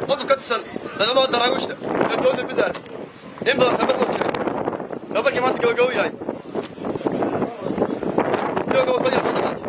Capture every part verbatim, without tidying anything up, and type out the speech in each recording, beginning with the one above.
قطب كتسن هذا ما دراوشته الدولة بدأت إن بدأ خبر وجهه خبر كمان تقول قوي هاي جو جو طلع فضلات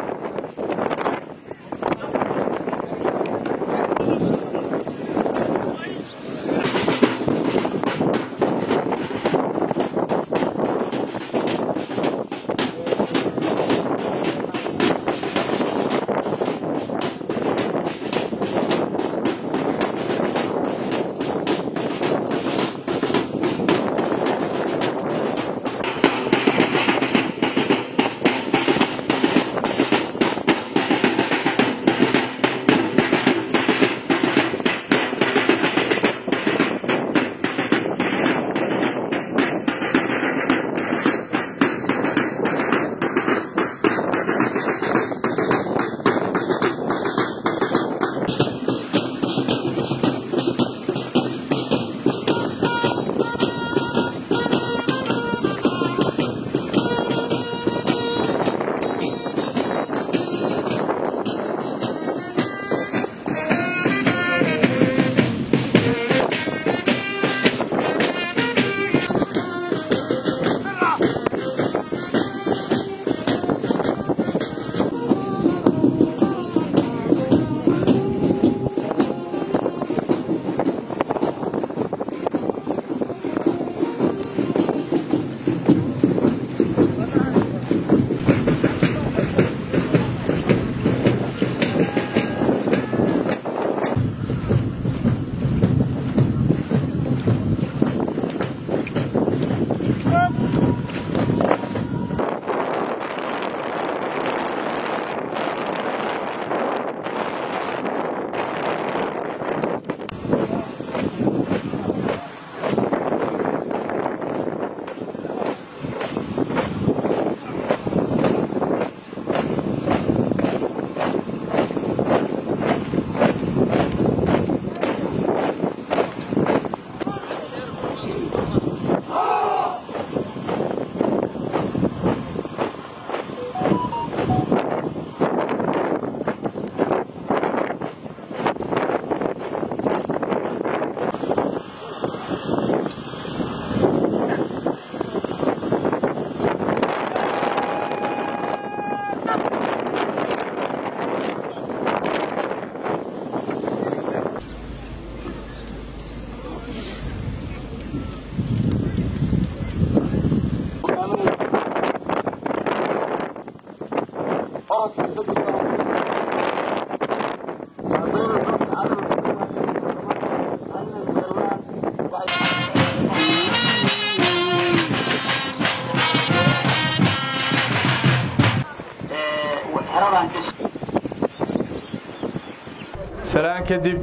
سلام كدب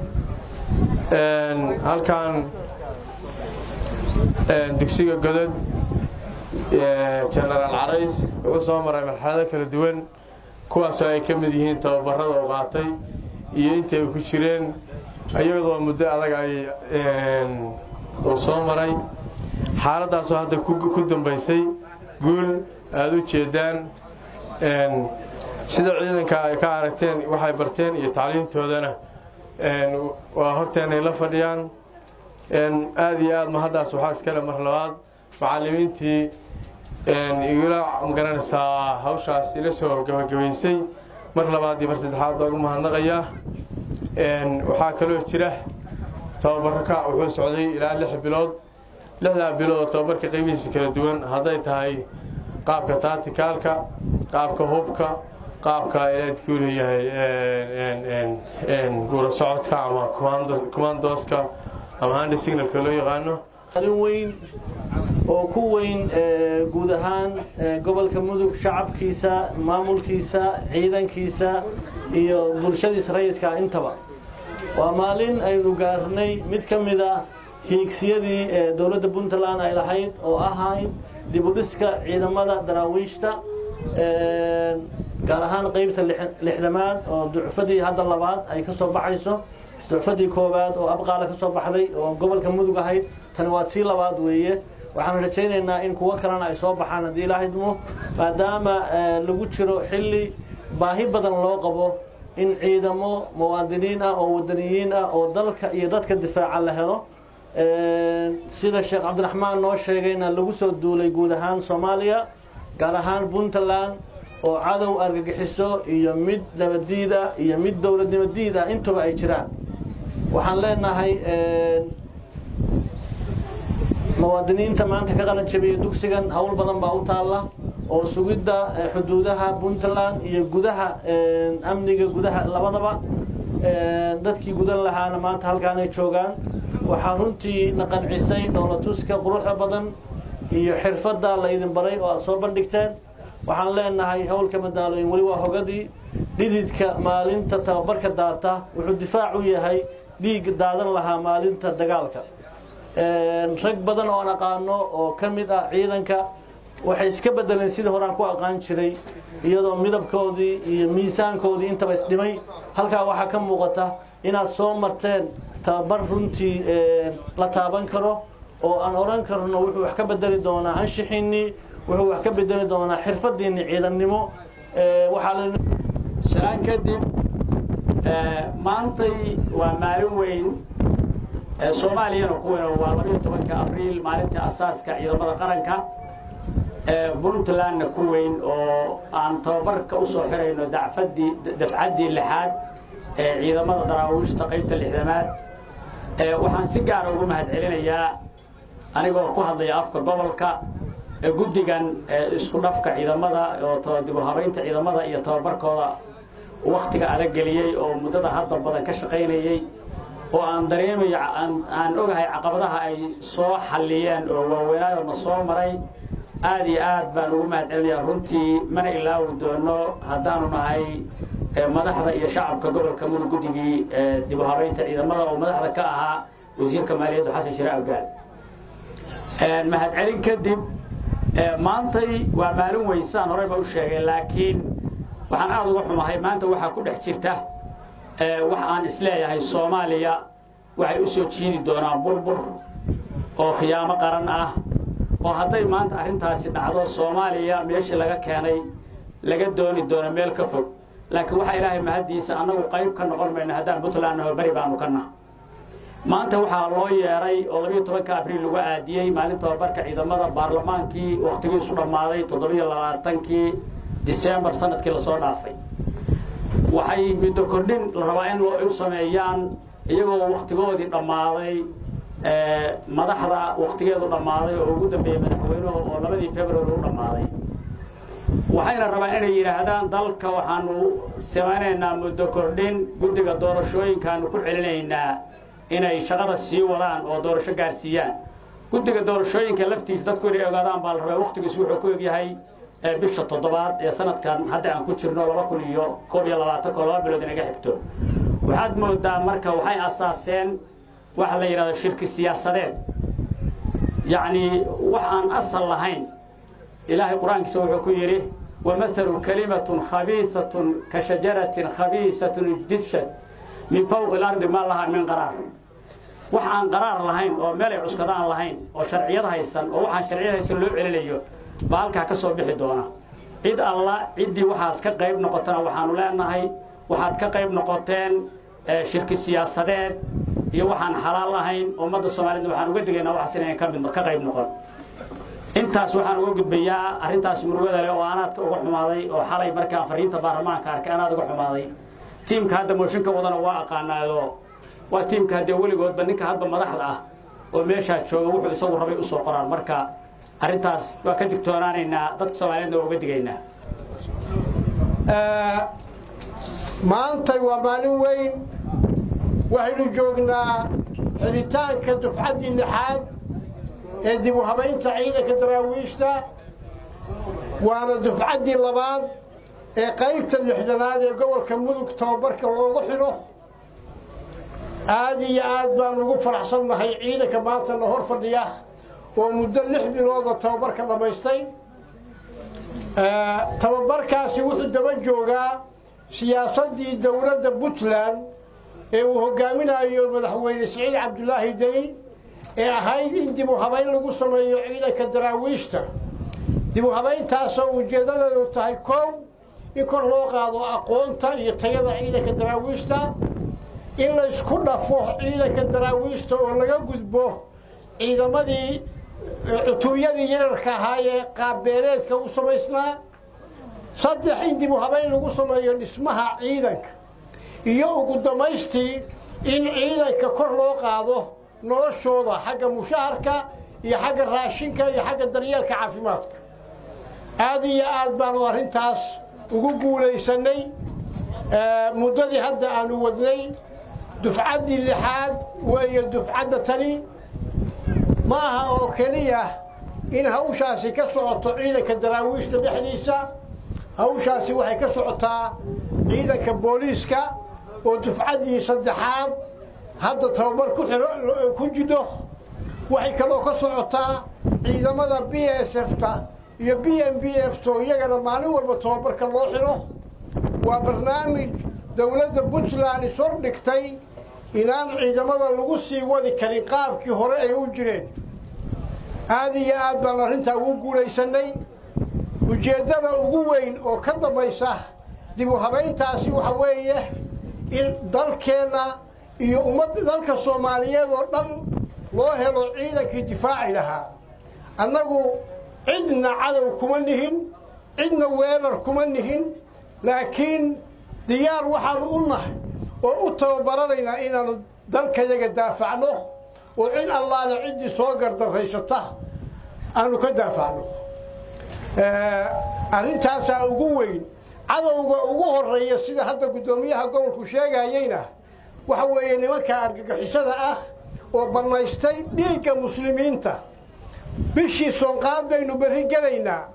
halkan dugsiga godad General Carays wuxuu soo maray marxalado kala duwan kuwaas ay ka mid yihiin tababarada uu qaatay iyo intii ay ku jireen ayadoo muddo adag ay uu soo maray xaaladaas oo hadda ku dambeysay guul aad u jeedaan sida ciidanka ay ka aragteen waxay barteen iyo tacliintoodana waa horteenay la fadhiyaan aad iyo aad ma haddaas waxaa iskale mar labaad macallimiintii igula magaranaysaa hawshaas ila soo gabagabaysay mar labaad iyo mar saddexaad baan ugu mahadnaqayaa waxaa kaloo jira tababarka wuxuu socday ilaa lix bilood lixdaa bilood oo tababarka qaybihiisa kala duwan hadday tahay qaabka tacticalka qaabka hubka qaabka ilaad ku leeyahay guura socodka ama commandoska ama hand signalka loo yaqaano arrin weyn oo ku weyn guud ahaan gobolka Mudug shacabkiisa maamulkiisa ciidankiisa iyo bulshadiisa rayidka intaba waa maalin aynu gaarnay mid ka mid ah hiigsiyadii dawladda Puntland ay lahayd oo ahayd dib u dhiska ciidamada daraawiishta gaar ahaan qaybta lixdamaad oo ducfadii hadda labaad ay ka soo baxayso ducfadii koobaad oo abqaala ka soo baxday oo gobolka Mudug ahayd tan waa tii labaad weeye waxaan rajaynaynaa in kuwa kalena ay soo baxaan hadii Ilaahay idmo maadaama lagu jiro xilli baahi badan loo qabo in ciidamo muwaadiniin ah oo wadaniyiin ah oo dalka iyo dadka difaaca la helo sida sheekh cabdiraxmaan noo sheegayna lagu soo duulay guud ahaan Soomaaliya gaar ahaan Puntland oo cadow argagixiso iyo mid nabadiid ah iyo mid dawladnimadiid ah intuba ay jiraan waxaan leenahay muwaadiniinta maanta ka qalan jabiyay dugsigan hawl badan baa u taala oo sugidda xuduudaha Puntland iyo gudaha amniga gudaha labadaba dadkii gudan lahaana maanta halkaan ay joogaan waxaa runtii naqancisay dowlatuska quruxda badan iyo xirfadda la idin baray oo aad soo bandhigteen waxaan leenahay hawlka madaalooyin wali waa hogadii dhididka maalinta tababarka daata wuxuu difaac u yahay dhiig daadan lahaa maalinta dagaalka rag badan oo aan aqaano oo ka mid ah ciidanka waxay iska bedeleen sidii hore aan ku aqaan jiray iyadoo midabkoodii iyo miisaankoodii intaba isdhimay halkaa waxaa ka muuqata inaad soo marteen tababar runtii la taaban karo oo aan oran karno wuxuu wax ka bedeli doonaa anshixinnii wuxuu wax ka bedeli doonaa xirfadiinni ciidannimo waxaa salaan kadib maantay waa maalin weyn Soomaaliyana ku weyn waa laba iyo tobanka Abriil maalinta asaaska ciidamada qaranka Puntland ku weyn oo aan tababarka u soo xirayno dacfadii dafcadii lixaad ee ciidamada daraawiishta qaybta lixdamaad waxaan si gaar ah ugu mahadcelinayaa anigoo ku hadlaya afka gobolka guddigan isku dhafka ciidamada oo dib u habeynta ciidamada iyo tababarkooda waqtiga adag geliyay oo muddada hadda badan ka shaqeynayay oo aan dareemayo aan ogahay caqabadaha ay soo xalliyeen oo waaweynaayo ma soo maray aad iyo aad baan ugu mahadcelinayaa runtii mana ilaawi doono haddaanu nahay madaxda iyo shacabka gobolka Mudug guddigii dib u habeynta ciidamada oo madaxda ka ahaa wasiirka maaliyadda Xasan Shire Abgaal mahadcelin kadib maantay waa maalin weyn saan horey ba u sheegay laakiin waxaan aad uga xumahay maanta waxa ku dhex jirta wax aan isleeyahay Soomaaliya waxay u soo jiidi doonaan burbur oo khiyaamo qaran ah oo hadday maanta arrintaasi dhacdo Soomaaliya meeshii laga keenay laga dooni doono meel ka fog laakiin waxa Ilaahay mahadiisa anagu qayb ka noqon mayna haddaan Puntland oo bari baanu kana maanta waxaa loo yeeray oo laba iyo tobanka Abriil lagu aadiyay maalinta tababarka ciidamada baarlamaankii waqtigiisu dhamaaday toddoba iyo labaatankii December sanadkii la soo dhaafay waxay muddo kordhin la rabaa in loo sameeyaan iyagoo waqtigoodii dhamaaday madaxda waqtigeedu dhamaaday oo ugu dambeeyay madaxweynuhu oo labadii February u dhamaaday waxayna rabaan inay yiraahdaan dalka waxaanu samaynaynaa muddo kordhin guddiga doorashooyinkaanu ku celinaynaa inay shaqada sii wadaan oo doorasho gaarsiiyaan guddiga doorashooyinka laftiisa dadku inay ogaadaan baa la rabaa waqtigiisu wuxuu ku egyahay bisha toddobaad ee sanadkan hadda aan ku jirno laba kun iyo koob iyo labaatan ko laba bilood inaga xigto waxaad moodaa marka waxay asaaseen wax la yiraahdo shirki siyaasadeed yacni wax aan asal lahayn ilaahay quraankiisa wuxuu ku yiri ومثل كلمة خبيثة كشجرة خبيثة اجتثت من فوق الأرض ما لها من قرار وحان قرار لهين أو ملء عسكران لهين أو شرعية هيسن أو وحان شرعية هيسن لو عليليو بالك كسو بخي دونا عيد الله عيدي وحاس كقيب نقطنا وحانو لأنهي وحاد كقيب نقطين شرك السياسات iyo waxaan xalaal lahayn ummadda Soomaaliyeed waxaan uga digaynaa wax sineen ka mid ka qayb noqon intaas waxaan uga gudbayaa arintaas murugada leh oo aanaadka uga xumaaday oo xalay markaan fariinta baarlamaanka arkay aanaad uga xumaaday tiimka hadda mooshinka wadana waa aqaanaado waa tiimka hadda weligoodba ninka hadba madaxda ah oo meesha jooga wuxuu isagu rabay u soo qoraan marka arintaas waa ka digtoonaanaynaa dadka Soomaaliyeed uga digaynaa maanta waa maalin weyn waxaynu joognaa xiritaanka dufcadii lixaad ee dib u habeynta ciidanka daraawiishta waana dufcadii labaad ee qaybta lixdanaad ee gobolka Mudug tababarka loogu xidho aad iyo aad baan ugu faraxsanahay ciidanka maanta la hor fadhiya oo muddo lix bilood tababarka dhamaystay tababarkaasi wuxuu daba joogaa siyaasadii dawladda Puntland ee uu hogaaminayo madaxweyne Saciid Cabdullaahi Deni ee ahayd in dib u habeyn lagu sameeyo ciidanka daraawiishta dib u habeyntaas oo ujeedadeedu tahay koow in kor loo qaado aqoonta iyo tayada ciidanka daraawiishta in la isku dhafo ciidanka daraawiishta oo laga gudbo ciidamadii cutubiyadii yararka ahaa ee qaabbeeleedka u samaysnaa saddex in dib u habayn lagu sameeyo dhismaha ciidanka iyo ugu damaystii in ciidanka kor loo qaado noloshooda xagga mushaharka iyo xagga raashinka iyo xagga daryeelka caafimaadka aad iyo aad baanu arrintaas ugu guulaysanay muddadii hadda aanu wadnay dufcaddii lixaad weeye dufcadda tani ma aha oo keliya in hawshaasi ka socoto ciidanka daraawiishta dhexdiisa hawshaasi waxay ka socotaa ciidanka booliiska oo dufcaddii saddexaad hadda tababar ku xiro ku jidho waxay kaloo ka socotaa ciidamada B S F-ta iyo B M B F-to iyagana maalin walba tababarka loo xiro waa barnaamij dowladda Puntland isor dhigtay inaan ciidamada lagu sii wadi karin qaabkii hore ay u jireen aad iyo aad baan arrintaa ugu guulaysanay ujeeddada ugu weyn oo ka dambaysa dib u habayntaasi waxa weeye in dalkeenna iyo ummadda dalka Soomaaliyeed oo dhan loo helo ciidankii difaaci lahaa annagu cidna cadow kuma nihin cidna weerar kuma nihin laakiin diyaar waxaan u nahay oo u tababaranaynaa inaanu dalkayaga daafacno oo cid allaale ciddii soo gardarraysata aanu ka daafacno arrintaasaa ugu weyn cadowga ugu horreeya sida hadda guddoomiyaha gobolku sheegayeyna waxa weeye nimanka argagixisada ah oo bannaystay dhiigga muslimiinta bishii soonqaad baynu berri gelaynaa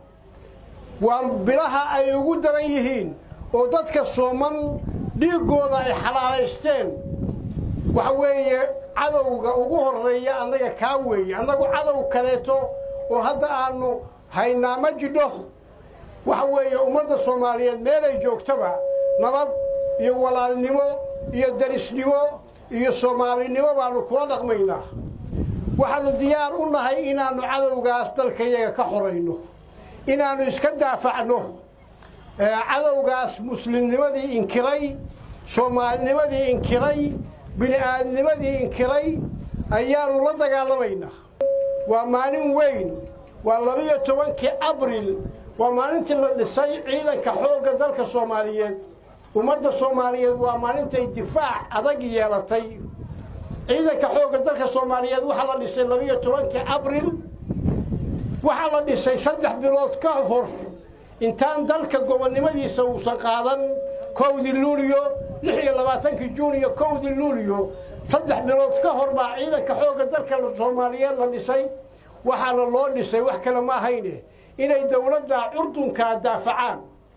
waa bilaha ay ugu daran yihiin oo dadka sooman dhiiggooda ay xalaalaysteen waxa weeye cadowga ugu horreeya annaga kaa weeye annagu cadow kaleeto oo hadda aanu haynaa ma jidho waxa weeye ummadda Soomaaliyeed meelay joogtaba nabad iyo walaalnimo iyo darisnimo iyo Soomaalinimo baanu kula dhaqmaynaa waxaanu diyaar u nahay inaanu cadowgaas dalkayaga ka xoreyno inaanu iska daafacno cadowgaas muslimnimadii inkiray Soomaalinimadii inkiray bini'aadnimadii inkiray ayaanu la dagaalamaynaa waa maalin weyn waa laba iyo tobankii abriil waa maalintii la dhisay ciidanka xoogga dalka Soomaaliyeed ummadda Soomaaliyeed waa maalintay difaac adag yeelatay ciidanka xoogga dalka Soomaaliyeed waxa la dhisay laba iyo tobankii abriil waxa la dhisay saddex bilood ka hor intaan dalka gobonnimadiisa uusan qaadan kowdii luuliyo lix iyo labaatankii juun iyo kowdii luuliyo saddex bilood ka hor baa ciidanka xoogga dalka Soomaaliyeed la dhisay waxaana loo dhisay wax kale ma ahayne inay dawladda Urdunka daafacaan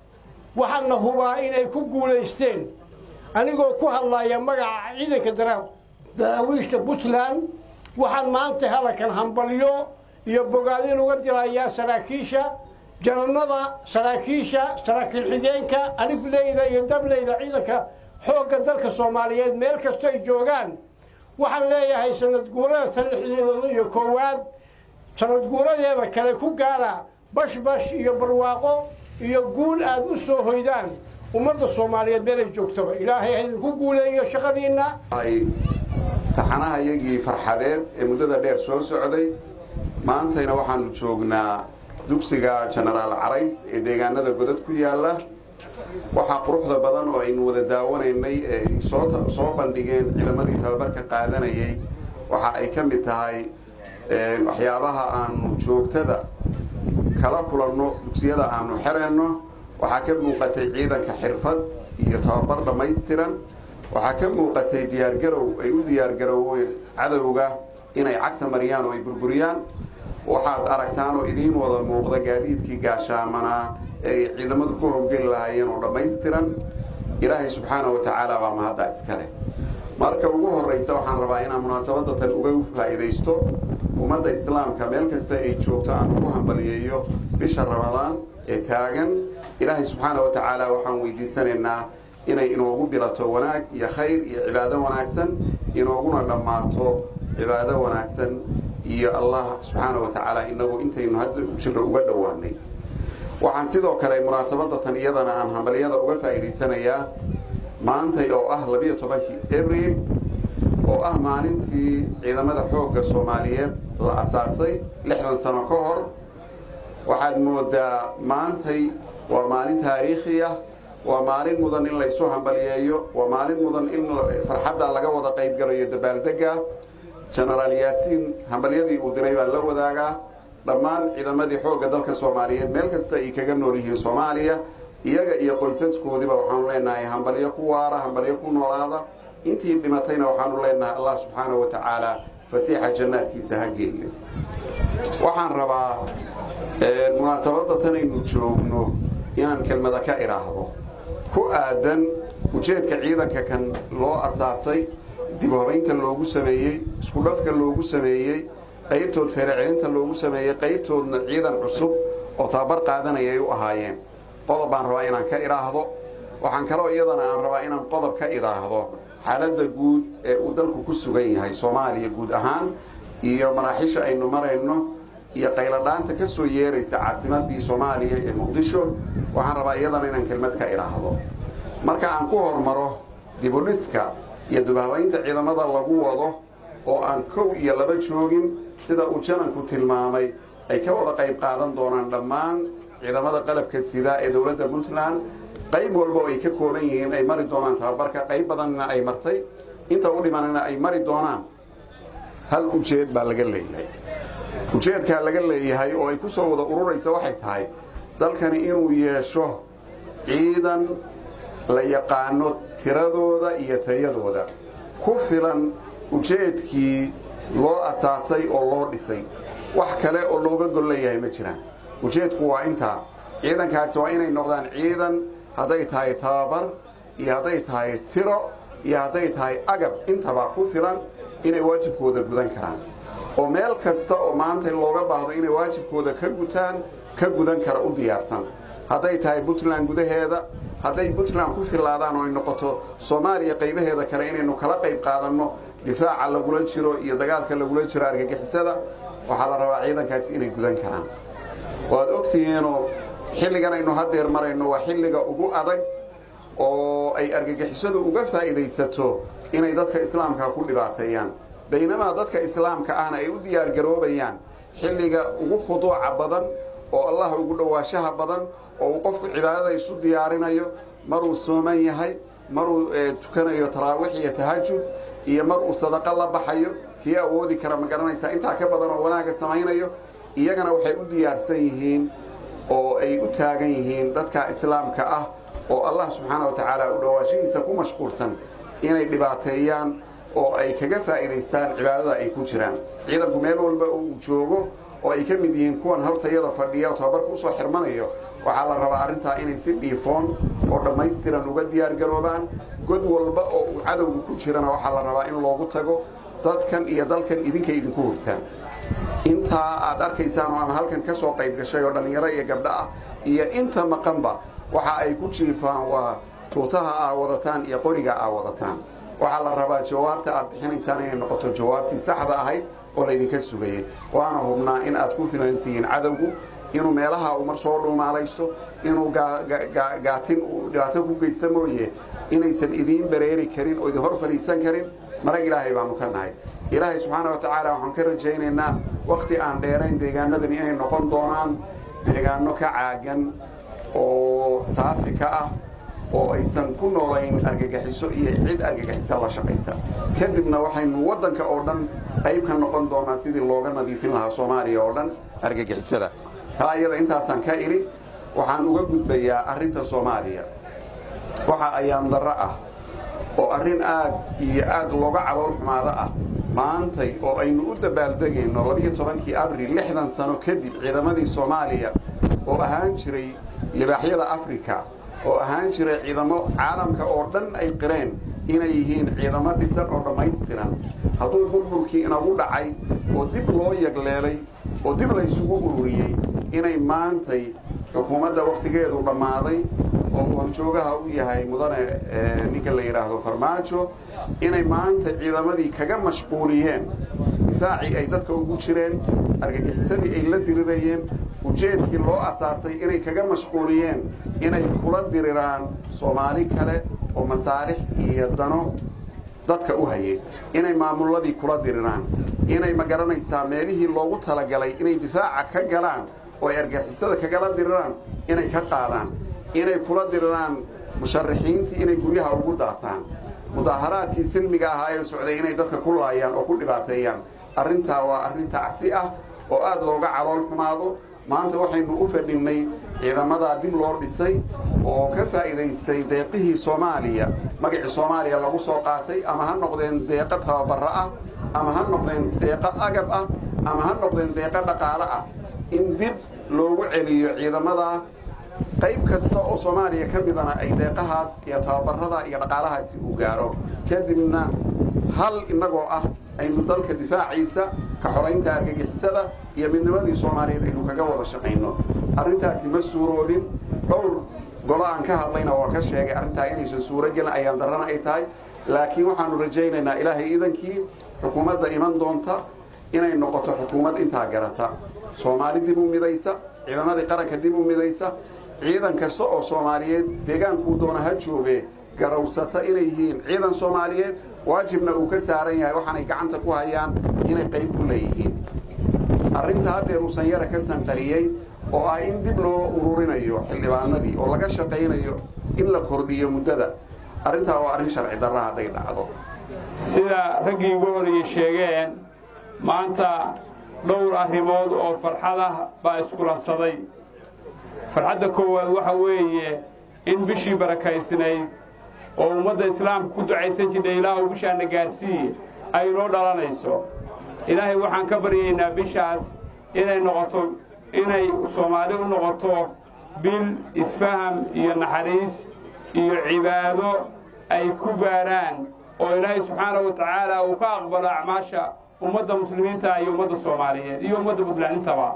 waxaana hubaa inay ku guuleysteen anigoo ku hadlaya magaca ciidanka daraawiishta Puntland waxaan maanta halkan hambaliyo iyo bogaadin uga dirayaa saraakiisha jananada saraakiisha saraakiil xigeenka alifleyda iyo dableyda ciidanka xoogga dalka Soomaaliyeed meel kasta ay joogaan waxaan leeyahay sanad guurada tarixdeeda iyo koowaad sanad guuradeeda kale ku gaara bash bash iyo barwaaqo iyo guul aad u soo hoydaan ummadda Soomaaliyeed meel ay joogtaba ilaahay idinku guuleeyo shaqadiina ay taxanaha iyagii farxadeed ee muddada dheer soo socday maantayna waxaanu joognaa dugsiga Generaal Carays ee deegaanada godad ku yaala waxa quruxda badan oo aynu wada daawanaynay ee soo soo bandhigeen ciidamadii tababarka qaadanayay waxa ay ka mid tahay waxyaabaha aan joogtada kala kulanno dugsiyada aanu xireenno waxa ka muuqatay ciidanka xirfad iyo tababar dhameystiran waxa ka muuqatay diyaar garow ay u diyaar garooween cadawga inay cagta mariyaan oo ay burburiyaan waxaad aragtaan oo idiin wada muuqda gaadiidkii gaashaamana ee ciidamadu ku howlgeli lahaayeen oo dhameystiran ilaahay subxaanahu wa tacaala baa mahadda iskale marka ugu horeysa waxaan rabaa inaan munaasabada tan uga faa'iideysto ummadda islaamka meel kasta ay joogto aan ugu hambaliyeeyo bisha ramadaan ee taagan ilaahay subxaanahu wa tacaala waxaan weydiisanaynaa inay inoogu bilato wanaag iyo khayr iyo cibaado wanaagsan inooguna dhammaato cibaado wanaagsan iyo Allah subxaanahu wa tacaala inagu intaynu hadda u jirro uga dhawaanay waxaan sidoo kale munaasabada tan iyadana aan hambaliyada uga faa'iideysanayaa maantay oo ah labiyo tobankii abriil oo ah maalintii ciidamada xoogga Soomaaliyeed la asaasay lixdan sano ka hor waxaad moodaa maantay waa maalin taariikhi ah waa maalin mudan in la isu hambaliyeeyo waa maalin mudan in farxadda laga wada qayb galayo dabaaldega General Yaasiin hambaliyadii uu diray baa la wadaagaa dhammaan ciidamadii xoogga dalka Soomaaliyeed meel kasta ay kaga nool yihiin Soomaaliya iyaga iyo qoysaskoodiba waxaan leenahay hambaliyo ku waara hambaliyo ku noolaada intii dhimatayna waxaan leenahay Allah subhanahu wa ta'ala fasiixa jannaadkiisa ha geeyo waxaan rabaa ee munaasabada tan aynu joogno inaan kelmada ka iraahdo ku aadan ujeedka ciidanka kan loo asaasay dib u habeynta loogu sameeyay isku dhafka loogu sameeyay qaybtood feeracelinta loogu sameeyay qaybtoodna ciidan cusub oo tabar qaadanaya ay u ahaayeen qodob baan rabaa inaan ka iraahdo waxaan kaloo iyadana aan rabaa inaan qodob ka iraahdo xaaladda guud ee uu dalku ku sugan yahay Soomaaliya guud ahaan iyo maraaxisha aynu marayno iyo qayladhaanta ka soo yeeraysa caasimadii Soomaaliya ee Muqdisho waxaan rabaa iyadana inaan kelmad ka iraahdo marka aan ku hormaro dib u dhiska iyo dubaabaynta ciidamada lagu wado oo aan kow iyo laba joogin sida uu jananku tilmaamay ay ka wada qayb qaadan doonaan dhammaan ciidamada qalabka sida ee dawladda Puntland qayb walba ay ka kooban yihiin ay mari doonaan tababarka qayb badanna ay martay inta u dhimanana ay mari doonaan hal ujeed baa laga leeyahay ujeedka laga leeyahay oo ay ku soo wada ururaysa waxay tahay dalkani inuu yeesho ciidan la yaqaano tiradooda iyo tayadooda ku filan ujeedkii loo asaasay oo loo dhisay wax kale oo looga gol leeyahay ma jiraan ujeedku waa inta ciidankaasi waa inay noqdaan ciidan haday tahay tababar iyo haday tahay tiro iyo haday tahay agab intaba ku filan inay waajibkooda gudan karaan oo meel kasta oo maanta looga baahdo inay waajibkooda ka gutaan ka gudan kara u diyaarsan haday tahay Puntland gudaheeda haday Puntland ku filaadaan oo ay noqoto Soomaaliya qaybaheeda kale inaynu kala qayb qaadano difaaca lagula jiro iyo dagaalka lagula jiro argagixisada waxa la rabaa ciidankaas inay gudan karaan waad ogtihiin oo xilligan aynu hadeer marayno waa xilliga ugu adag oo ay argagixisadu uga faa'iideysato inay dadka islaamka ku dhibaateeyaan baynama dadka islaamka ahna ay u diyaar garoobayaan xilliga ugu khuduuca badan oo Allah ugu dhawaashaha badan oo qofku cibaadada isu diyaarinayo maruu sooman yahay maruu tukanayo taraawix iyo tahajjud iyo maruu sadaqa la baxayo kii awoodi kara ma garanaysa inta ka badan oo wanaaga sameeynayo iyagana waxay u diyaarsan yihiin oo ay u taagan yihiin dadka islaamka ah oo Allah subhanahu wa ta'ala u dhawaashiisa ku mashquulsan inay dhibaateeyaan oo ay kaga faa'iideystaan cibaadada ay ku jiraan ciidanku meel walba uu joogo oo ay ka mid yihiin kuwan hortayada fadhiya oo tababarku u soo xirmanayo waxa la rabaa arinta inay si dhiifoon oo dhameystiran uga diyaar garoobaan god walba oo uu cadawgu ku jirana waxa la rabaa in loogu tago dadkan iyo dalkan idinka idinku hogtaan inta aad arkaysaan oo ama halkan ka soo qayb gashay oo dhalinyaro iyo gabdho ah iyo inta maqanba waxa ay ku jiifaan waa tuutaha ah wadataan iyo qoriga ah wadataan waxa la rabaa jawaabta aad bixinaysaan inay noqoto jawaabtii saxda ahayd oo la idinka sugayay waana hubnaa in aad ku filantiin cadawgu inuu meelaha uu mar soo dhumaalaysto inuu gaatin dhibaato ku geysta mooye inaysan idiin bareeri karin oo idin hor fariisan karin marag ilaahay baanu ka nahay ilaahay subxaanahu wa ta'ala waxaan ka rajaynaynaa waqti aan dheerayn deegaanadan inay noqon doonaan deegaano ka caagan oo saafi ka ah oo aysan ku noolayn argagaxiso iyo cid argagaxisa la shaqaysa kadibna waxaynu wadanka oo dhan qayb ka noqon doonaa sidii looga nadiifin lahaa Soomaaliya oo dhan argagixisada taayada intaasan ka iri waxaan uga gudbayaa arinta Soomaaliya waxa ayaan darro ah oo arin aad iyo aad looga calool xumaada ah maantay oo aynu u dabaaldegayno labiyo tobankii abriil lixdan sano kadib ciidamadii Soomaaliya oo ahaan jiray libaaxyada Afrika oo ahaan jiray ciidamo caalamka oo dhan ay qireen inay yihiin ciidamo dhisan oo dhameystiran hadduu burburkii inagu dhacay oo dib loo yagleelay oo dib la isugu ururiyay inay maantay xukuumadda waqtigeedu dhamaaday oo horjoogaha u yahay mudane ninka la yiraahdo Farmaajo inay maanta ciidamadii kaga mashquuliyeen difaaci ay dadka ugu jireen argagixisadii ay la dirirayeen ujeedkii loo asaasay inay kaga mashquuliyeen inay kula diriraan Soomaali kale oo masaarix iyo dano dadka u hayay inay maamulladii kula diriraan inay magaranaysaa meelihii loogu talagalay inay difaaca ka galaan oo argagixisada kaga diriraan inay ka qaadaan inay kula diriraan musharaxiintii inay guryaha ugu daataan mudaharaadkii silmiga ahaa ee socday inay dadka ku laayaan oo ku dhibaateeyaan arrintaa waa arrin tacsi ah oo aad looga calool xumaado maanta waxaynu u fadhinnay ciidamada dib loo dhisay oo ka faa'iidaystay deeqihii Soomaaliya magacii Soomaaliya lagu soo qaatay ama ha noqdeen deeqa tababar ah ama ha noqdeen deeqa agab ah ama ha noqdeen deeqa dhaqaale ah in dib loogu celiyo ciidamada qayb kasta oo Soomaaliya ka midana ay deeqahaas iyo tababarada iyo dhaqaalahaasi u gaaro kadibna hal inagoo ah aynu dalka difaaciisa ka xoreynta argagixisada iyo midnimadii Soomaaliyeed aynu kaga wada shaqeyno arrintaasi ma suuroobin dhowr golo aan ka hadlayna oo ka sheegay arrintaa inaysan suuro gelin ayaan darana ay tahay laakiin waxaanu rajaynaynaa ilaahay idankii xukuumadda iman doonta inay noqoto xukuumad intaa garata Soomaali dib u midaysa ciidamadii qaranka dib u midaysa ciidan kasta oo Soomaaliyeed deegaanku doona ha jooge garawsata inay yihiin ciidan Soomaaliyeed waajibna uu ka saaran yahay waxaan ay gacanta ku hayaan inay qayb ku leeyihiin arrinta hadda uu sanyara ka sanqariyay oo ah in dib loo ururinayo xildhibaanadii oo laga shaqeynayo in la kordhiyo muddada arrintaa waa arrin sharci darro haday dhacdo sida raggii ugu horeeyay sheegeen maanta dhowr arrimood oo farxada baa isku lansaday farxadda koowaad waxa weeye in bishii barakaysnayd oo ummadda islaamka ku ducaysan jirtay ilaahu bishaana gaarsiiye ay noo dhalanayso ilaahay waxaan ka baryaynaa bishaas inay noqoto inay Soomaali u noqoto bil isfaham iyo naxariis iyo cibaado ay ku gaaraan oo ilaahay subxaanahu wa tacaala uu ka aqbalo acmaasha ummadda muslimiinta iyo ummadda Soomaaliyeed iyo ummadda Puntland-intaba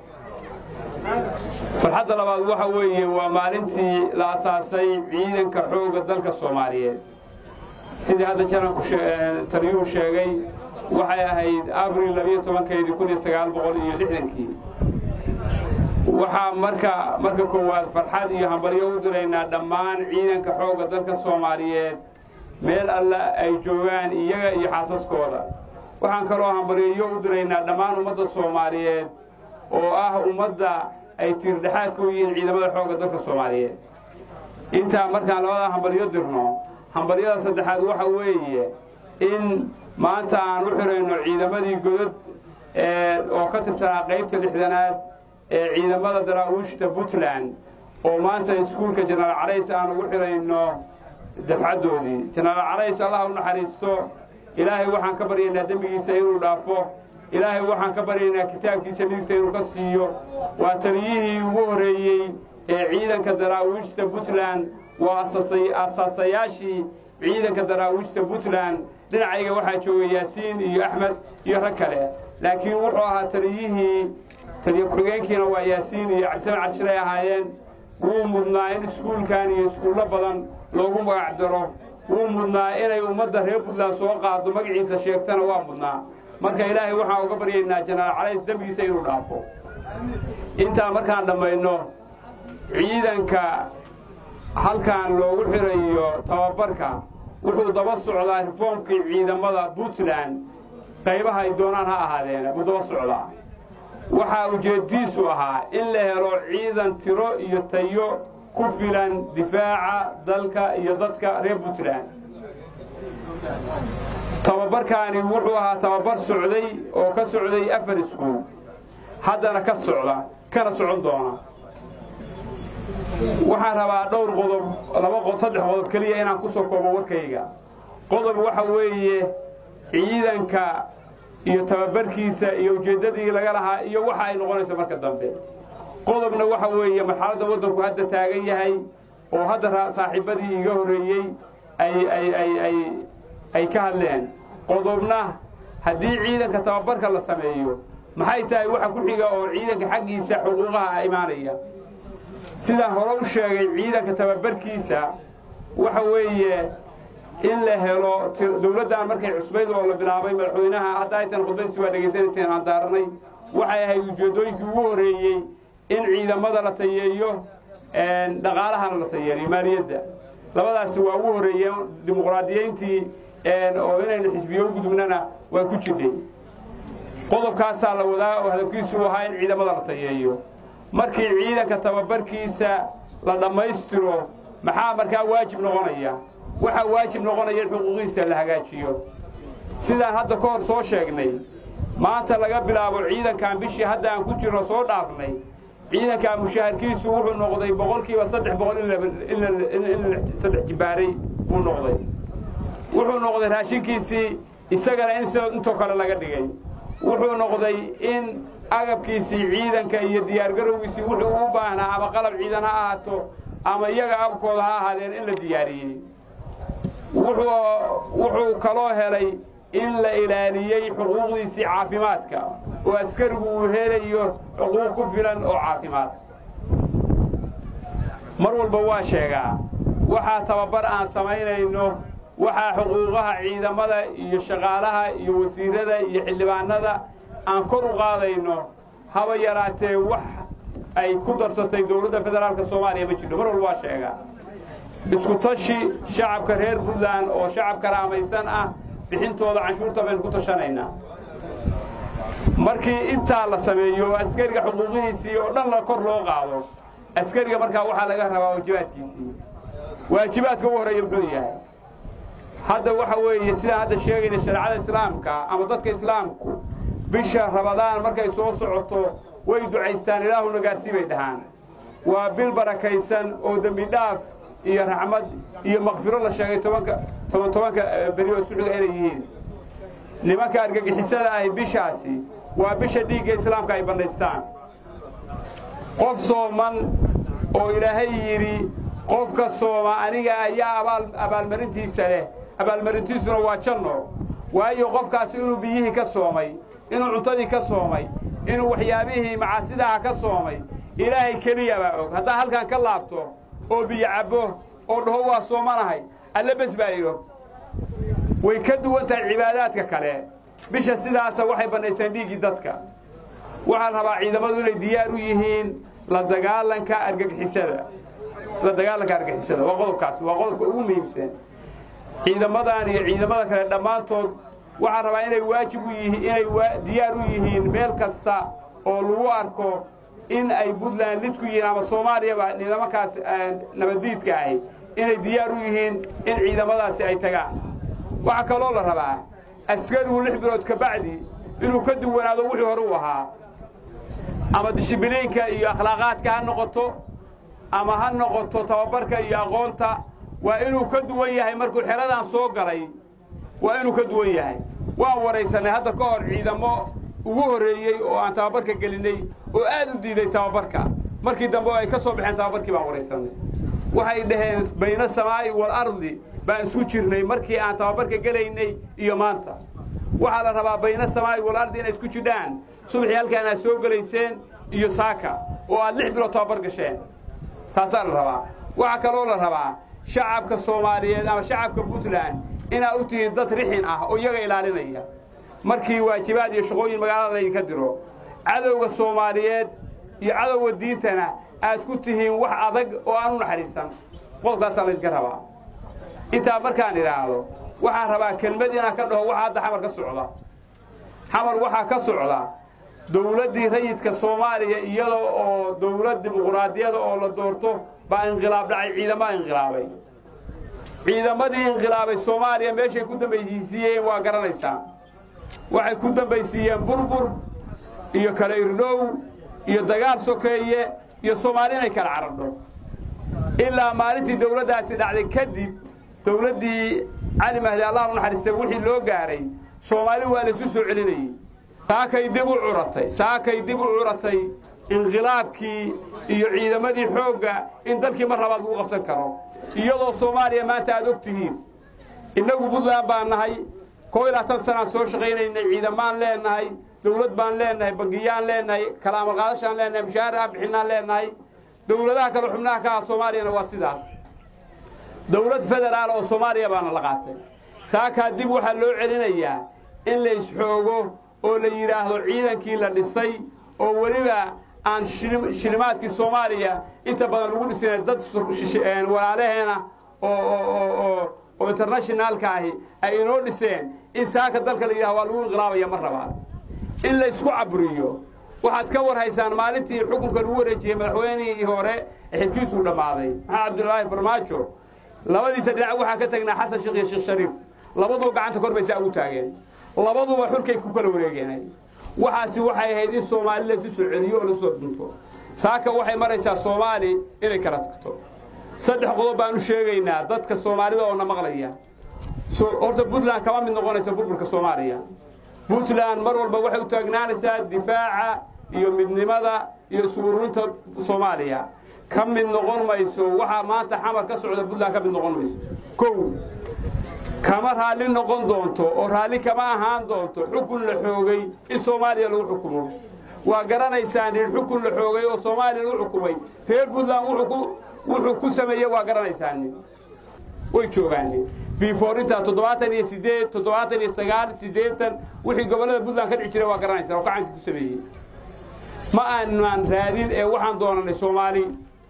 farxadda labaad waxa weeye waa maalintii la asaasay ciidanka xoogga dalka Soomaaliyeed sidii hadda jananku taliyuhu sheegay waxay ahayd abriil labiyo tobankeedii kun iyo sagaal boqol iyo lixdankii waxaa marka marka koowaad farxad iyo hambalyo u diraynaa dhammaan ciidanka xoogga dalka Soomaaliyeed meel alla ay joogaan iyaga iyo xaasaskooda waxaan kaloo hambalyo u diraynaa dhammaan ummadda Soomaaliyeed oo ah ummadda ay tiirdhaxaad ku yihiin ciidamada xoogga dalka Soomaaliyeed inta markaan labada hambalyo dirno hambalyada saddexaad waxa weeye in maanta aan u xireyno ciidamadii godad ee oo ka tirsanaa qaybta lixdanaad ee ciidamada daraawiishta Puntland oo maanta iskuulka General Carays aan ugu xireyno dafcadoodii General Carays Allah u naxariisto ilaahay waxaan ka baryaynaa dambigiisa inuu dhaafo ilaahay waxaan ka baryaynaa kitaabkiisa midigta inuu ka siiyo waa taliyihii ugu horeeyay ee ciidanka daraawiishta Puntland waa asaasay asaasayaashii ciidanka daraawiishta Puntland dhinacayga waxaa joogay Yaasiin iyo Axmed iyo rag kale laakiin wuxuu ahaa taliyihii taliye ku-xigeenkiina waa Yaasiin iyo Cabdi Cabdi ahaayeen wuu mudnaa in iskuulkan iyo iskuulo badan loogu magac daro wuu mudnaa inay ummadda reer Puntland soo qaado magaciisa sheegtana waa mudnaa marka ilaahay waxaan uga baryaynaa General Carays dambigiisa inuu dhaafo inta markaan dhamayno ciidanka halkaan loogu xirayo tababarka wuxuu daba socdaa reformkii ciidamada Puntland qaybaha ay doonaan ha ahaadeen wuxuu daba socdaa waxa ujeedkiisu ahaa in la helo ciidan tiro iyo tayo ku filan difaaca dalka iyo dadka reer Puntland tababarkaani wuxuu ahaa tababar socday oo ka socday afar iskuul haddana ka socda kana socon doona waxaan rabaa dhowr qodob laba qodob saddex qodob kaliya inaan ku soo koobo warkayga qodob waxa weeye ciidanka iyo tababarkiisa iyo ujeedadii laga lahaa iyo waxa ay noqonayso marka dambe qodobna waxa weeye marxaladda waddanku hadda taagan yahay oo hadda saaxiibadii iga horeeyay ay ay ay ay ay ka hadleen qodobna haddii ciidanka tababarka la sameeyo maxay tahay waxa ku xiga oo ciidanka xaggiisa xuquuqaha imaanaya sida hore u sheegay ciidanka tababarkiisa waxa weeye in la helo dawladdan markay cusbayd oo la bilaabay madaxweynaha hadda ay tan khudbadiisa waa dhageysanayeen aan daarnay waxay ahayd ujeedooyinkii ugu horeeyay in ciidamada la tayeeyo dhaqaalahana la tayeeyo maaliyadda labadaas waa ugu horeeyeen dimuqraadiyiintii oo inaynu xisbiyo u gudubnana waa ku jirnay qodobkaasaa la wadaa oo hadafkiisu ahaa in ciidamada la tayeeyo markii ciidanka tababarkiisa la dhammaystiro maxaa markaa waajib noqonaya waxa waajib noqonaya in xuquuqiisa la hagaajiyo sidaan hadda ka hor soo sheegnay maanta laga bilaabo ciidankan bishii hadda aan ku jirno soo dhaafnay ciidanka mushaharkiisu wuxuu noqday boqolkiiba saddex boqol in saddex jibaaray uu noqday wuxuu noqday raashinkiisii isagana in intoo kale laga dhigay wuxuu noqday in agabkiisii ciidanka iyo diyaargarowgiisii wuxuu u baahnaa ama qalab ciidan ha ahaato ama iyaga abkooda ha ahaadeen in la diyaariyey wuxuu kaloo helay in la ilaaliyey xuquuqdiisii caafimaadka oo askarigu uu helayo xuquuq ku filan oo caafimaad mar walba waa sheegaa waxaa tababar aan samaynayno waxaa xuquuqaha ciidamada iyo shaqaalaha iyo wasiirada iyo xildhibaanada aan kor u qaadayno haba yaraatee wax ay ku darsatay dowladda federaalka soomaaliya ma jirto mar walba waa sheegaa isku tashi shacabka reer puntland oo shacab karaamaysan ah bixintooda canshuurta baynu ku tashanaynaa markii intaa la sameeyo askariga xuquuqihiisii oo dhan la kor loo qaado askariga markaa waxaa laga rabaa waajibaadkiisii waajibaadka ugu horreeya muxuu yahay hadda waxa weeye sidaan hadda sheegayna shareecada islaamka ama dadka islaamku bisha rabadaan markay soo socoto way ducaystaan ilaahuna gaarsii bay dhahaan waa bil barakaysan oo dembi dhaaf iyo raxmad iyo makfiro la sheegay tobanka toban tobanka beri oo suuxiga inay yihiin nimanka argagixisada ahi bishaasi waa bisha dhiigga islaamka ay bannaystaan qof sooman oo ilaahay yidhi qofka sooma aniga ayaa abaal abaalmarintiisa leh abaalmarintiisuna waa janno waayo qofkaasi inuu biyihii ka soomay inuu cuntadii ka soomay inuu waxyaabihii macaasidaha ka soomay ilaahay keliya baa og haddaa halkan ka laabto oo biyo cabbo oo dhaho waa soomanahay alle bes baa iyo way ka duwan tahay cibaadaadka kale bisha sidaasa waxay bannaystaan dhiiggii dadka waxaa rabaa ciidamadu inay diyaar u yihiin la dagaalanka argagixisada la dagaalanka argagixisada waa qodobkaas waa qodobka ugu muhiimsan ciidamadan iyo ciidamada kale dhammaantood waxaa rabaa inay waajib u yihiin inay diyaar u yihiin meel kasta oo lagu arko in ay puntland lid ku yihiin ama soomaaliyaba nidaamkaas nabaddiidka ahi inay diyaar u yihiin in ciidamadaasi ay tagaan waxaa kaloo la rabaa askarigu lix bilood ka bacdi inuu ka duwanaado wixii hore u ahaa ama dishibiliinka iyo akhlaaqaadka ha noqoto ama ha noqoto tababarka iyo aqoonta waa inuu ka duwan yahay markuu xeradan soo galay waa inuu ka duwan yahay waan waraysanay hadda ka hor ciidamo ugu horreeyey oo aan tababarka gelinay oo aad u diiday tababarka markii dambe ay ka soo baxeen tababarkii baan waraysanay waxay dhaheen bayna samaa'i wal ardi baan isku jirnay markii aan tababarka gelaynay iyo maanta waxaa la rabaa bayna samaa'i wal ardi inay isku jidhaan subaxii halkaan aad soo gelayseen iyo saaka oo aad lix bilood tababar gasheen taasaa la rabaa waxaa kaloo la rabaa shacabka soomaaliyeed ama shacabka puntland inaad u tihiin dad rixin ah oo iyaga ilaalinaya markii waajibaad iyo shaqooyin magaalada laydinka diro cadowga soomaaliyeed iyo cadowga diintana aad ku tihiin wax adag oo aan u naxariisan qodobkaasaa laydinka rabaa intaa markaan idhaahdo waxaan rabaa kelmad inaan ka dhaho waxa hadda xamar ka socda xamar waxaa ka socda dowladdii rayidka soomaaliya iyada oo dowlad dimuqraadiyada oo la doorto baa inqilaab dhacay ciidamada inqilaabay ciidamadii inqilaabay soomaaliya meeshay ku dambaysiiyeen waa garanaysaa waxay ku dambaysiiyeen burbur iyo kala irdhow iyo dagaal sokeeye iyo soomaali inay kala carardho ilaa maalintii dowladdaasi dhacday kadib dowladdii cali mahdi allah u naxariistay wixii loo gaaray soomaali waa laysu soo celinayey saakay dib u curatay saakay dib u curatay inqilaabkii iyo ciidamadii xoogga in dalkii mar labaad lagu qabsan karo iyadoo soomaaliya maanta aad og tihiin innagu puntland baan nahay koo iyo labaatan sanaan soo shaqaynaynay ciidamaan leenahay dowlad baan leenahay bangiyaan leenahay kala amar qaadashaan leenahay mushaahar aan bixinaan leenahay dowladaha kale xubnaha ka ah soomaaliyana waa sidaas dowlad federaal oo soomaaliya baana la qaatay saakaa dib waxaa loo celinayaa in la isxoogo oo la yidhaahdo ciidankii la dhisay oo weliba aan shilimaadkii Soomaaliya inta badan lagu dhisay dad walaalaheena oo oo internationalka ahi ay inoo dhiseen in saaka dalka la yiraahdo waa lagu inqilaabaya mar labaad in la isku cabriyo waxaad ka war haysaan maalintii xukunka lagu wareejiyay madaxweynihii hore xilkiisu dhamaaday maxaa Cabdullaahi Farmaajo labadiisa dhinac waxa ka tagnaa Xasan Sheekh iyo Sheekh Shariif labaduba gacanta korbaysa ugu taageen labaduba xulkay ku kala wareegeen waxaasi waxay ahayd in Soomaaliya si soo celiyo oo la soo dhinto saaka waxay maraysaa Soomaali inay kala tagto saddex qodob baan u sheegaynaa dadka Soomaalida oo na maqlaya soo horta Puntland kama mid noqonayso burburka Soomaaliya Puntland mar walba waxay u taagnaanaysaa difaaca iyo midnimada iyo suurunta Soomaaliya ka mid noqon mayso waxa maanta xamar ka socda Puntland ka mid noqon mayso kow kama raali noqon doonto oo raali kama ahaan doonto xukun la xoogay in Soomaaliya lagu xukumo waa garanaysaan in xukun la xoogay oo Soomaaliya lagu xukumay reer Puntland wuxuu ku wuxuu ku sameeyay waa garanaysaan way joogaan before inta toddobaatan iyo siddeed toddobaatan iyo sagaal siddeetan wixii gobolada Puntland ka dhici jiray waa garanaysaan oo gacanka ku sameeyay ma aanan raadin ee waxaan doonanay Soomaali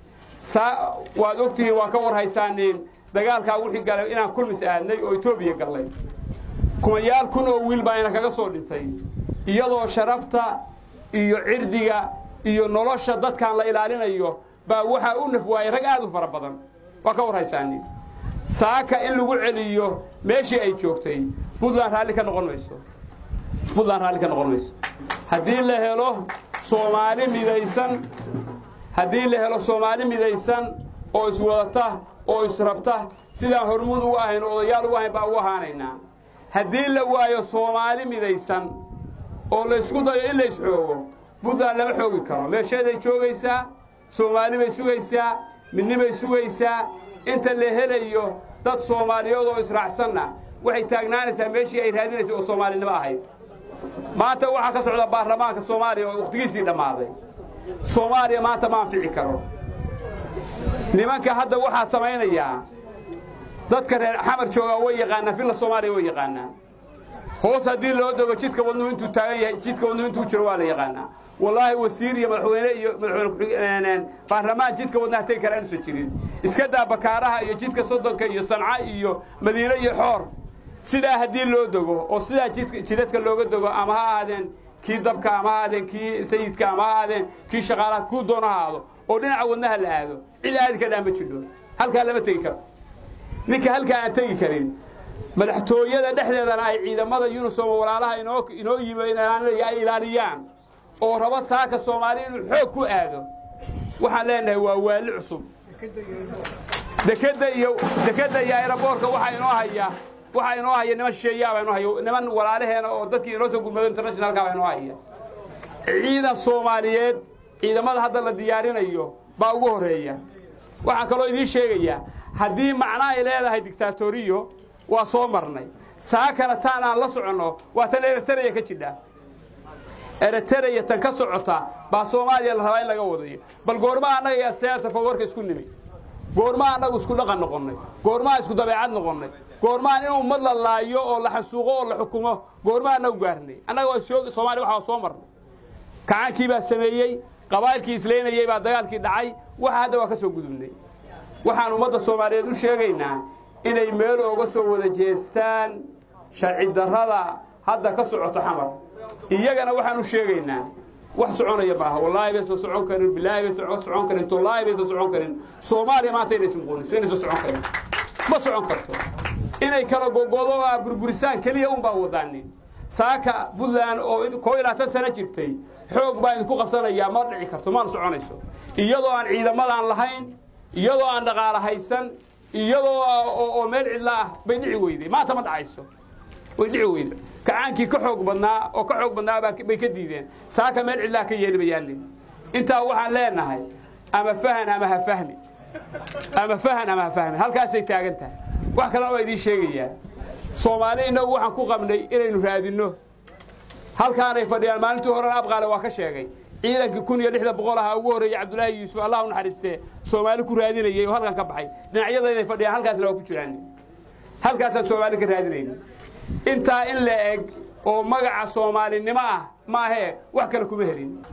sa waad ogtihiin waa ka war haysaaneen dagaalka wixii galay inaan kulmis aadnay oo Itoobiya galay kumayaal kun oo wiil baa ina kaga soo dhintay iyadoo sharafta iyo cirdiga iyo nolosha dadkan la ilaalinayo baa waxa uu nafwaay rag aad u fara badan waa ka war haysaaneen saaka in lagu celiyo meeshii ay joogtay Puntland raali ka noqon mayso Puntland raali ka noqon mayso haddii la helo Soomaali midaysan haddii la helo Soomaali midaysan oo iswadata oo israbta sida hormuud u ahayn odayaal u ahayn baa u ahaanayna haddii la waayo Soomaali midaysan oo la isku dayo in la isxoogo Puntland lama xoogi karo meesheeday joogaysaa Soomaali bay sugaysaa midnimay sugaysaa inta la helayo dad Soomaaliyeed oo israacsanna waxay taagnaanaysaa meeshii ay raadinayso oo Soomaalinimo ahayd maanta waxa ka socda baarlamaanka Soomaaliya oo waqtigiisii dhamaaday Soomaaliya maanta ma anfici karo nimanka hadda waxa sameynaya dadka reer xamar jooga way yaqaanaa filla Soomaaliya way yaqaanaa hoos hadii loo dogo jidka wadnu intuu taagan yahay jidka wadnu intuu jiro waa la yaqaanaa wallahi wasiir iyo madaxweyne iyo madaxweyne baarlamaan jidka wadna tay karaan soo jirin iska daa bakaaraha iyo jidka Sodonka iyo Sanca iyo Madiina iyo Xoor sida hadii loo dogo oo sida jidka jidadka looga dogo ama ha aadeen kii dabka ama ha aadeen kii sayidka ama ha aadeen kii shaqaalaha ku doonaado oo dhinaca wadnaha la aado cid aad ka dhaama jidho halka lama tagi karo ninka halka aan tagi karin madaxtooyada dhexdeedana ay ciidamada Unisom walaalaha inoo inoo yimaadaan ay ilaaliyaan oo raba saaka Soomaali inuu xoog ku aado waxaan leenahay waa waali cusub dekada iyo dekada iyo aeroboorka waxa inoo haya waxa inoo haya niman sheeyaaba inoo hayo niman walaalaheena oo dadkii inoo soo gudbay international ka inoo haya ciidan Soomaaliyeed ciidamada hadda la diyaarinayo baa ugu horeeya waxa kale oo idin sheegaya hadii macna ay leedahay dictatoriyo waa soo marnay saakana taan aan la socono waa tan Eritrea ka jidha Eritrea tan ka socota baa Soomaaliya la rabaa in laga wadayo bal goorma anaga iyo siyaasada fawarka isku nimi goorma anagu isku dhaqan noqonay goorma isku dabeecad noqonay goorma in ummad la laayo oo la xasuuqo oo la xukumo goorma anagu gaarnay anaga waa Soomaaliya waxa soo marnay kacaankii baa sameeyay qabaylkii isleenayay baa dagaalkii dhacay waxa hadda waa ka soo gudubnay waxaan ummadda Soomaaliyeed u sheegaynaa inay meel uga soo wada jeestaan sharci darrada hadda ka socoto xamar iyagana waxaan u sheegaynaa wax soconaya baaha wallahi bay soo socon karin billahi bay soo socon karin wallahi bay soo socon karin Soomaaliya maanta inay ismuqoonayso inay soo socon karin ma socon karto inay kala gogodo burburisaan kaliya un baa wadaaneen saaka Puntland oo koob iyo labaatan sano jirtay xoog baa idinku qabsanaya ma dhici karto ma soconayso iyadoo aan ciidamadan lahayn iyadoo aan dhaqaale haysan iyadoo oo meel cidla ah bay dhici weyday maanta ma dhacayso way dhici weyday kacaankii ka xoog badnaa oo ka xoog badnaa bay ka diideen saaka meel cidla ka yeelbayaan inta waxaan leenahay ama fahan ama ha fahmi ama fahan ama ha fahmi halkaas ay taagan tahay wax kale oo idin sheegaya Soomaaliina waxaan ku qabnay inaynu raadino halkaan ay fadhiyaan maalintii hore abqaale waa ka sheegay ciidanka kun iyo lix boqol ah ugu horeeyay Cabdullaahi Yuusuf Allahu naxariiste Soomaali ku raadinayay oo halkaan ka baxay dhinacyada inay fadhiyaan halkaas la ku jiraan halkaas Soomaali ka raadinayay inta in la eg oo magaca Soomaalinimo ah ma ahe wax kale kuma helin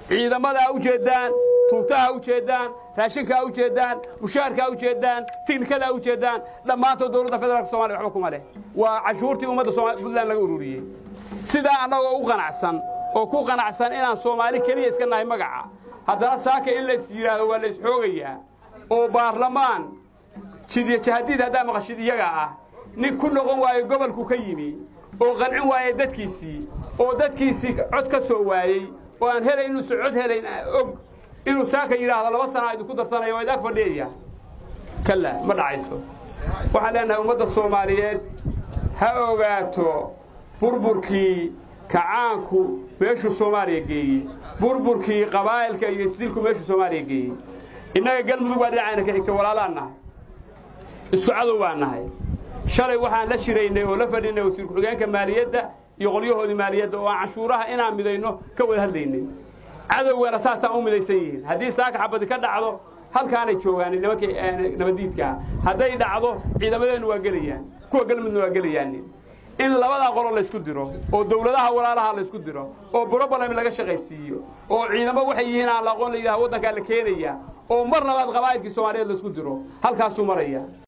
ciidamada u jeedaan tuutaha u jeedaan raashinka u jeedaan mushaarka u jeedaan tiknikada u jeedaan dhammaantood dowladda federaalka Soomaaliya waxba kuma leh waa cashuurtii ummadda Soomaaliya Puntland laga ururiyay sidaa anagoo u qanacsan oo ku qanacsan inaan Soomaali kaliya iska nahay magaca haddana saaka in la yiraahdo waa la isxoogayaa oo baarlamaan jidiyad jahadiid hadaa maqashid iyaga ah nin ku noqon waayo gobolku ka yimi oo qancin waayo dadkiisii oo dadkiisii cod ka soo waayay oo aan helayn inuu socod helayn og inuu saaka yiraahdo laba sano ay ku darsanayo way ag fadhiya kala ma dhacayso waxaan leenahay ummadda Soomaaliyeed ha ogaato burburkii kacaanku meeshu Soomaaliya geeyay burburkii qabaa'ilka iyo isdilku meeshu Soomaaliya geeyay inaga galmudug waa dhacayna ka xigta walaalaana isku cadow baan nahay shalay waxaan la shiraynay oo la fadhinay wasiir ku-xigeenka maaliyadda iyo qolyahoodii maaliyadda oo cashuuraha inaan midayno ka wada hadlaynay cadowgana saasaan u midaysan yihiin haddii saaka xabadi ka dhacdo halkaanay joogaan nimankii nabadiidka hadday dhacdo ciidamadeenu waa gelayaan kuwa galmudugna waa gelayaan in labada qolo la isku diro oo dawladaha walaalaha la isku diro oo problem laga shaqaysiiyo oo ciidamo waxay yihiin aan la aqoon leeyahay wadanka la keenaya oo mar labaad qabaa'ilkii Soomaaliyeed la isku diro halkaas uu maraya